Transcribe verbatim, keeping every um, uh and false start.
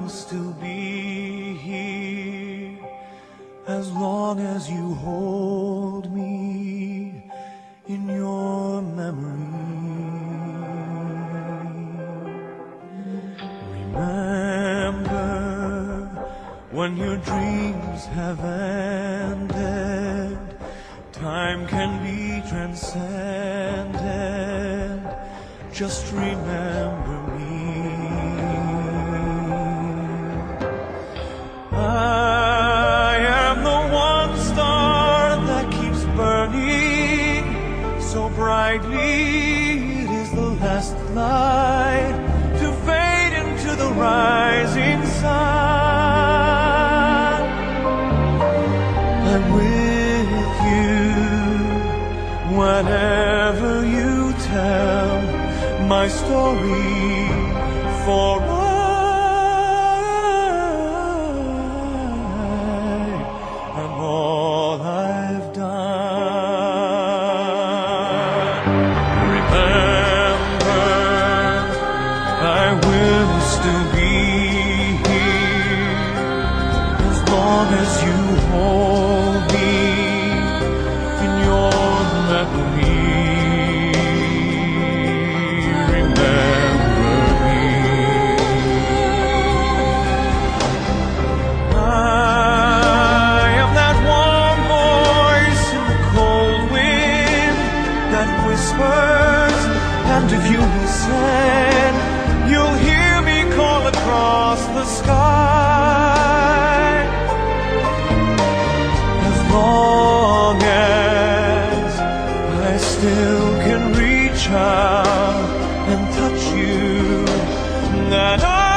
still be here as long as you hold me in your memory. Remember when your dreams have ended, time can be transcended. Just remember me. I am the one star that keeps burning so brightly. It is the last light to fade into the rising sun. I'm with you whenever you tell my story, for I am all I've done. Remember, I will still be here as long as you hold me in your memory. And if you listen, you'll hear me call across the sky. As long as I still can reach out and touch you, and I